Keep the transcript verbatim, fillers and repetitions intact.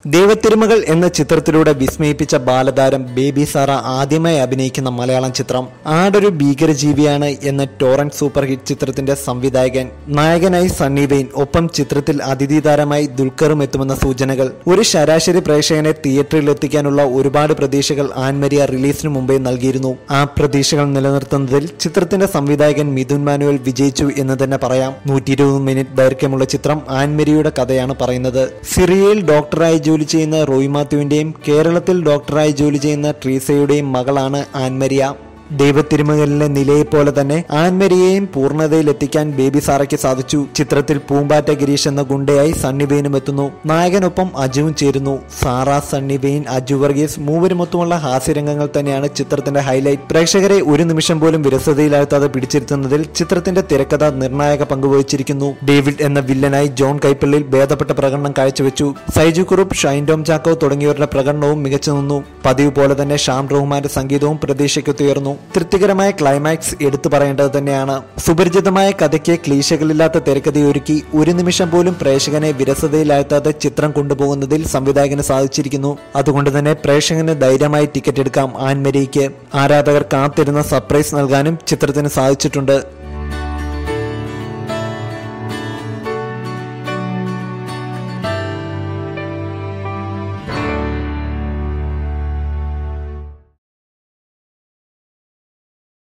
ദേവത്തിരുമകൾ എന്ന ചിത്രത്തിലൂടെ വിസ്മയിപ്പിച്ച ബാലതാരം baby Sara ആദ്യമായി അഭിനയിക്കുന്ന മലയാളം ചിത്രം ആടൊരു ഭീകരജീവിയാണ് എന്ന ടോറന്റ് സൂപ്പർ ഹിറ്റ് ചിത്രത്തിന്റെ സംവിധായകൻ. നായകനായി സണ്ണി വെയിൻ, ഒപ്പം ചിത്രത്തിൽ അതിഥി താരമായി ദുൽഖറും എത്തുമെന്ന സൂചനകൾ. ഒരു ശരാശരി പ്രേക്ഷകനെ തിയേറ്ററിൽ എത്തിക്കാനുള്ള ഒരുപാട് പ്രതീക്ഷകൾ ആൻമരിയ റിലീസിന് മുമ്പേ നൽകിയിരുന്നു. ആ പ്രതീക്ഷകൾ നിലനിർത്തുന്നതിൽ ചിത്രത്തിന്റെ സംവിധായകൻ മിഥുൻ മാനുവൽ വിജയിച്ചു എന്ന് തന്നെ പറയാം. നൂറ്റി ഇരുപത് മിനിറ്റ് ദൈർഘ്യമുള്ള ചിത്രം ആൻമരിയുടെ കഥയാണ് പറയുന്നത്. സിറിയയിൽ ഡോക്ടറായി ജോലി ചെയ്യുന്ന റോയ് മാത്യുവിന്റെയും കേരളത്തിൽ ഡോക്ടറായി ജോലി ചെയ്യുന്ന ട്രീസയുടെയും മകളാണ് ആൻമരിയ. ദൈവത്തിരുമകളിലെ നിലയെപ്പോലെ തന്നെ ആൻമരിയെയും പൂർണ്ണതയിൽ എത്തിക്കാൻ ബേബി സാറയ്ക്ക് സാധിച്ചു. ചിത്രത്തിൽ പൂമ്പാറ്റ ഗിരീഷ് എന്ന ഗുണ്ടയായി സണ്ണി വെയിനും എത്തുന്നു. നായകനൊപ്പം അജുവും ചേരുന്നു. സാറ, സണ്ണി വെയിൻ, അജു വർഗീസ് മൂവരുമൊത്തുമുള്ള ഹാസ്യരംഗങ്ങൾ തന്നെയാണ് ചിത്രത്തിന്റെ ഹൈലൈറ്റ്. പ്രേക്ഷകരെ ഒരു നിമിഷം പോലും വിരസതയിലാഴ്ത്താതെ പിടിച്ചിരുത്തുന്നതിൽ ചിത്രത്തിന്റെ തിരക്കഥ നിർണായക പങ്കുവഹിച്ചിരിക്കുന്നു. ഡേവിഡ് എന്ന വില്ലനായി ജോൺ കൈപ്പള്ളിൽ ഭേദപ്പെട്ട പ്രകടനം കാഴ്ചവെച്ചു. സൈജു കുറുപ്പ്, ഷൈൻ ടോം ചാക്കോ തുടങ്ങിയവരുടെ പ്രകടനവും മികച്ചു നിന്നു. പതിവ് പോലെ തന്നെ ഷാം റഹ്മാന്റെ സംഗീതവും പ്രതീക്ഷയ്ക്കൊത്തുയർന്നു. തൃപ്തികരമായ ക്ലൈമാക്സ് എടുത്തു പറയേണ്ടത് തന്നെയാണ്. സുപരിചിതമായ കഥയ്ക്ക് ക്ലീശകളില്ലാത്ത തിരക്കഥയൊരുക്കി ഒരു നിമിഷം പോലും പ്രേക്ഷകനെ വിരസതയിലാഴ്ത്താതെ ചിത്രം കൊണ്ടുപോകുന്നതിൽ സംവിധായകന് സാധിച്ചിരിക്കുന്നു. അതുകൊണ്ട് തന്നെ പ്രേക്ഷകന് ധൈര്യമായി ടിക്കറ്റ് എടുക്കാം ആൻമരിക്ക്. ആരാധകർ കാത്തിരുന്ന സർപ്രൈസ് നൽകാനും ചിത്രത്തിന് സാധിച്ചിട്ടുണ്ട്.